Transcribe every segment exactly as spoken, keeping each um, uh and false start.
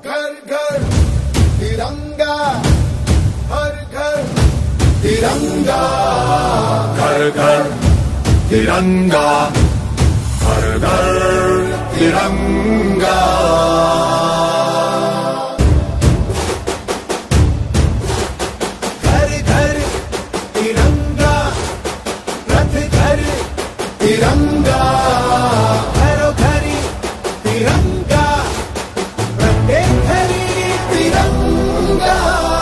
घर घर तिरंगा, हर घर तिरंगा, घर घर तिरंगा, हर घर तिरंगा। घर घर तिरंगा, रथ घर तिरंगा, घरो घरी तिरंगा, प्रत्येक घरी तिरंगा।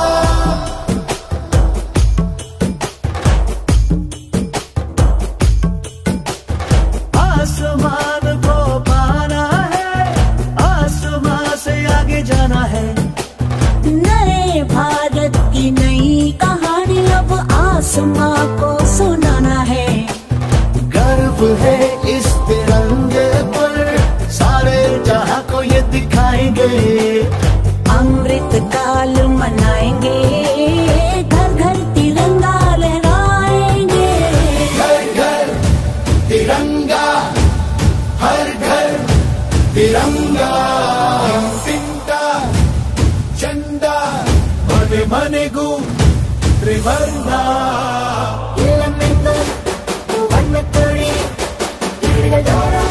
आसमान को पाना है, आसमान से आगे जाना है। नए भारत की नई कहानी अब आसमां को सुनाना है। गर्व है इस तिरंगे पर, सारे जहां को ये दिखाएंगे। अमृत काल मनाएंगे, घर घर तिरंगा लहराएंगे। घर घर तिरंगा, हर घर तिरंगा, तिंटा झंडा मने मने गु त्रिवर्णा। elemento वन्नतोरी तिरगोरा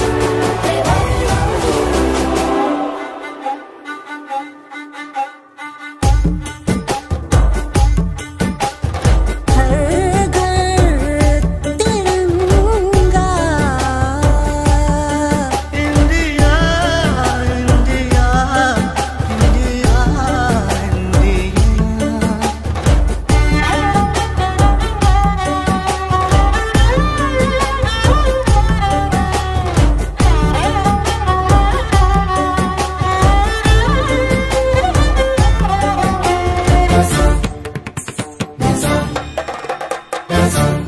हर घर तिरंगा। India India India Yes, sir. Yes, sir.